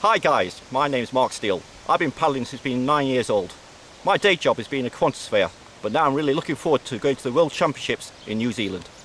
Hi guys, my name's Mark Steele. I've been paddling since being 9 years old. My day job has been a quantisphere, but now I'm really looking forward to going to the World Championships in New Zealand.